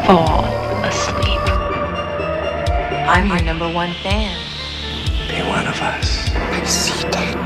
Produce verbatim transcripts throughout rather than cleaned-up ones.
fall asleep. I'm your number one fan. Be one of us. I see dead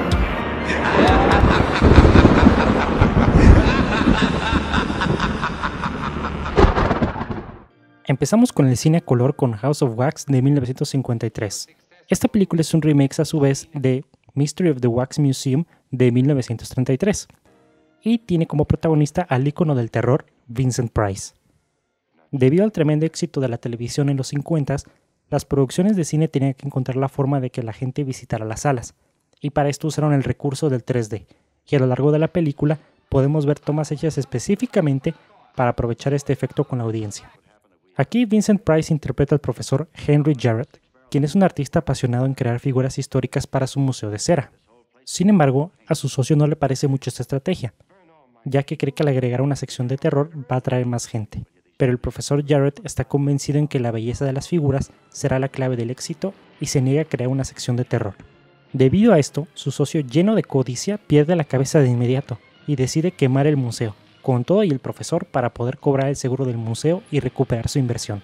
Empezamos con el cine a color con House of Wax de mil novecientos cincuenta y tres. Esta película es un remake a su vez de Mystery of the Wax Museum de mil novecientos treinta y tres y tiene como protagonista al ícono del terror Vincent Price. Debido al tremendo éxito de la televisión en los cincuenta, las producciones de cine tenían que encontrar la forma de que la gente visitara las salas, y para esto usaron el recurso del tres D, y a lo largo de la película podemos ver tomas hechas específicamente para aprovechar este efecto con la audiencia. Aquí Vincent Price interpreta al profesor Henry Jarrett, quien es un artista apasionado en crear figuras históricas para su museo de cera. Sin embargo, a su socio no le parece mucho esta estrategia, ya que cree que al agregar una sección de terror va a atraer más gente. Pero el profesor Jarrett está convencido en que la belleza de las figuras será la clave del éxito y se niega a crear una sección de terror. Debido a esto, su socio, lleno de codicia, pierde la cabeza de inmediato y decide quemar el museo, con todo y el profesor, para poder cobrar el seguro del museo y recuperar su inversión.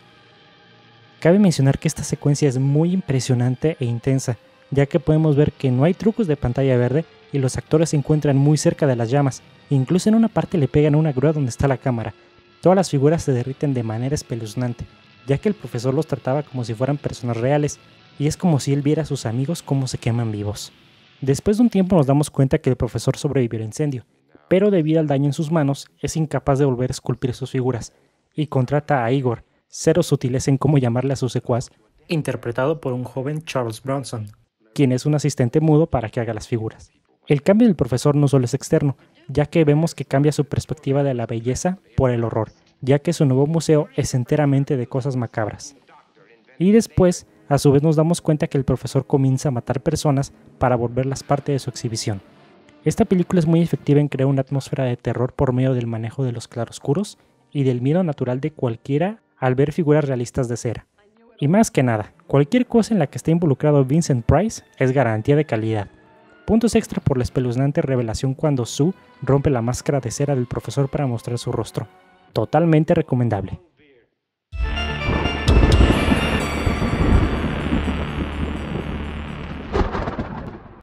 Cabe mencionar que esta secuencia es muy impresionante e intensa, ya que podemos ver que no hay trucos de pantalla verde y los actores se encuentran muy cerca de las llamas, incluso en una parte le pegan a una grúa donde está la cámara. Todas las figuras se derriten de manera espeluznante, ya que el profesor los trataba como si fueran personas reales, y es como si él viera a sus amigos cómo se queman vivos. Después de un tiempo nos damos cuenta que el profesor sobrevivió al incendio, pero debido al daño en sus manos es incapaz de volver a esculpir sus figuras, y contrata a Igor, cero sutiles en cómo llamarle a su secuaz, interpretado por un joven Charles Bronson, quien es un asistente mudo para que haga las figuras. El cambio del profesor no solo es externo, ya que vemos que cambia su perspectiva de la belleza por el horror, ya que su nuevo museo es enteramente de cosas macabras. Y después, a su vez nos damos cuenta que el profesor comienza a matar personas para volverlas parte de su exhibición. Esta película es muy efectiva en crear una atmósfera de terror por medio del manejo de los claroscuros y del miedo natural de cualquiera al ver figuras realistas de cera. Y más que nada, cualquier cosa en la que esté involucrado Vincent Price es garantía de calidad. Puntos extra por la espeluznante revelación cuando Sue rompe la máscara de cera del profesor para mostrar su rostro. Totalmente recomendable.